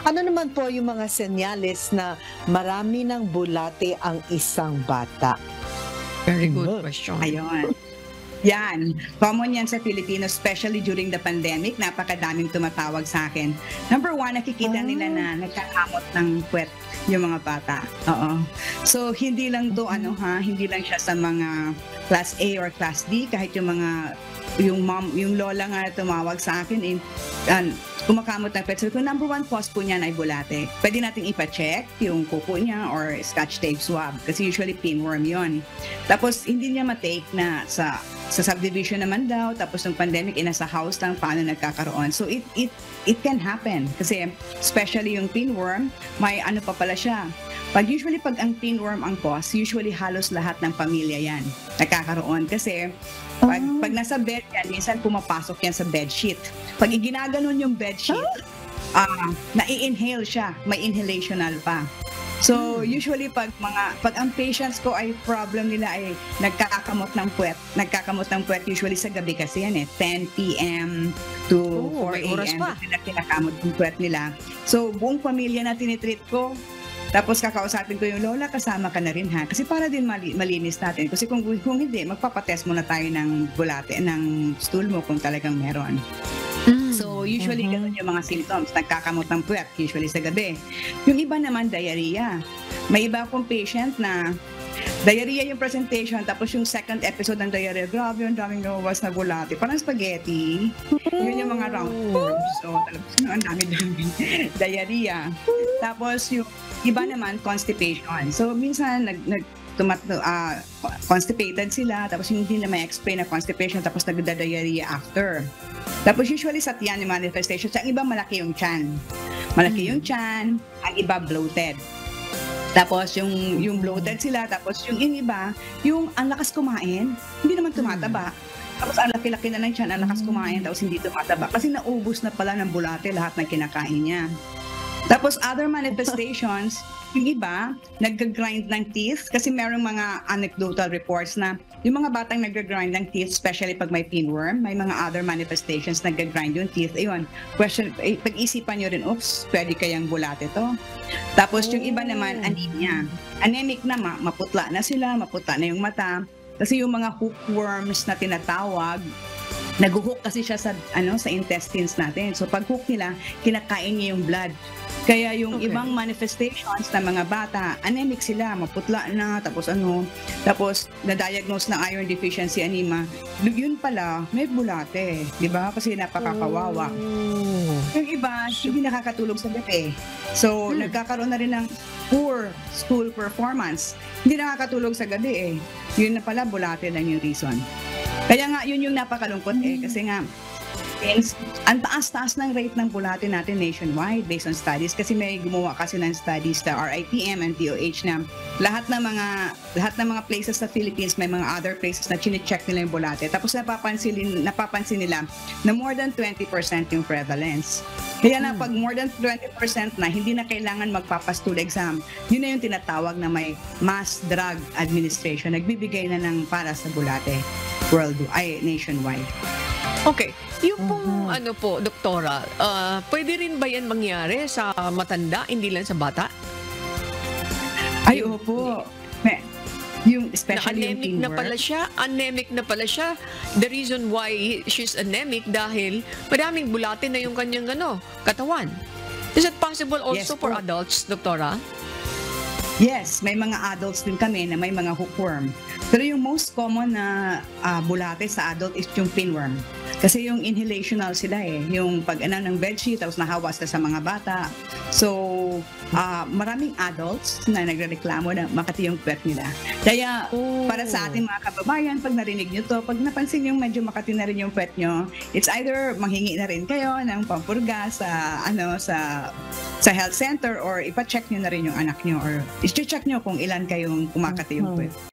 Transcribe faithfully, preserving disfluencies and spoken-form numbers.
Ano naman po yung mga senyales na marami ng bulate ang isang bata? Very good Mhm. question. Ayun. Yan, common yan sa Pilipinos, especially during the pandemic. Napakadaming tumatawag sa akin. Number one, nakikita nila na nagkakamot ng puwet yung mga bata. Oo. So, hindi lang to ano ha, hindi lang siya sa mga class A or class D, kahit yung mga yung mom, yung lola nga tumawag sa akin, in, um, kumakamot ng puwet. So, kung number one cause po niyan ay bulate, pwede nating ipa-check yung kuko niya or scotch tape swab kasi usually pinworm yon. Tapos, hindi niya matake na sa sa subdivision naman daw, tapos ng pandemic, eh, nasa house lang, paano nagkakaroon. So, it it it can happen. Kasi, especially yung pinworm, may ano pa pala siya. Pag usually, pag ang pinworm ang cause, usually halos lahat ng pamilya yan nagkakaroon. Kasi, pag, pag nasa bed yan, minsan pumapasok yan sa bedsheet. Pag ginaganon yung bedsheet, uh, nai-inhale siya. May inhalational pa. So, usually pag mga pag ang patients ko ay problem nila ay nagkakamot ng puwet. Nagkakamot ng puwet usually sa gabi kasi yan eh, ten p m to Oh, four may a oras m pa. sila kinakamot ng puwet nila. So, buong pamilya na tinitreat ko. Tapos kakausapin ko yung lola, kasama ka na rin ha. Kasi para din mali, malinis natin. Kasi kung, kung hindi, magpapatest muna tayo ng bulate, ng stool mo kung talagang meron. So, usually, Mhm. ganun yung mga symptoms. Nagkakamot ng puwet, usually sa gabi. Yung iba naman, diarrhea. May iba akong patient na diarrhea yung presentation, tapos yung second episode ng diarrhea, grabe, ang daming lumabas na bulate. Parang spaghetti. Yun yung mga round forms. So, talagang ang dami-dami. Diarrhea. Tapos yung iba naman, constipation. So, minsan, nag, nag tumat uh, constipated sila, tapos hindi na may explain na constipation, tapos nagda-diarrhea after. Tapos usually sa tiyan yung manifestation, sa iba malaki yung tiyan. Malaki yung tiyan, ang iba bloated. Tapos yung yung bloated sila, tapos yung yung iba, yung ang lakas kumain, hindi naman tumataba. Tapos ang laki-laki na ng tiyan, ang lakas kumain, tapos hindi tumataba. Kasi naubos na pala ng bulate lahat ng kinakain niya. Tapos other manifestations, yung iba, nag-grind ng teeth kasi merong mga anecdotal reports na yung mga batang nag-grind ng teeth, especially pag may pinworm, may mga other manifestations nag-grind yung teeth. Ayun, question, eh, pag-isipan nyo rin, oops, pwede kayang bulate to. Tapos yung iba naman, anemia. Anemic na, ma- maputla na sila, maputla na yung mata. Kasi yung mga hookworms na tinatawag, nag-hook kasi siya sa ano sa intestines natin. So pag hook nila, kinakain niya yung blood. Kaya yung Okay. ibang manifestations ng mga bata, anemic sila, maputla na, tapos ano, tapos na-diagnose na iron deficiency anemia. Yun pala, may bulate, di ba? Kasi napakakawawa. Oh. Yung iba, hindi nakakatulog sa gabi. So, Hmm. nagkakaroon na rin ng poor school performance. Hindi nakakatulog sa gabi eh. Yun na pala, bulate lang yung reason. Kaya nga, yun yung napakalungkot eh. Kasi nga, since ang taas-taas ng rate ng bulate natin nationwide based on studies. Kasi may gumawa kasi ng studies sa R I T M and D O H na lahat ng mga lahat ng mga places sa Philippines, may mga other places na chine-check nila yung bulate. Tapos napapansin, napapansin nila na more than twenty percent yung prevalence. Kaya na pag more than twenty percent na, hindi na kailangan magpapastool exam. Yun na yung tinatawag na may mass drug administration. Nagbibigay na ng para sa bulate world, ay nationwide. Okay. Yung pong Mhm. ano po, doktora, ah, pwede rin ba yan mangyari sa matanda, hindi lang sa bata? Ay, Yung- opo. May, yung Na especially yung anemic na teamwork. pala siya, anemic na pala siya. The reason why she's anemic dahil madaming bulate na yung kanyang ano, katawan. Is it possible also Yes for po. adults, doktora? Yes, may mga adults din kami na may mga hookworm. Pero yung most common na ah, bulate sa adult is yung pinworm. Kasi yung inhalational sila eh. Yung pag-ano ng bedsheet, tapos nahawa sila sa mga bata. So, ah, maraming adults na nagrereklamo na makati yung puwet nila. Kaya, Oh. para sa ating mga kababayan, pag narinig nyo to, pag napansin yung medyo makati na rin yung puwet nyo, it's either manghingi na rin kayo ng pampurga sa, ano, sa sa health center or ipa-check nyo na rin yung anak nyo or i-check nyo kung ilan kayong kumakati yung Mhm. puwet.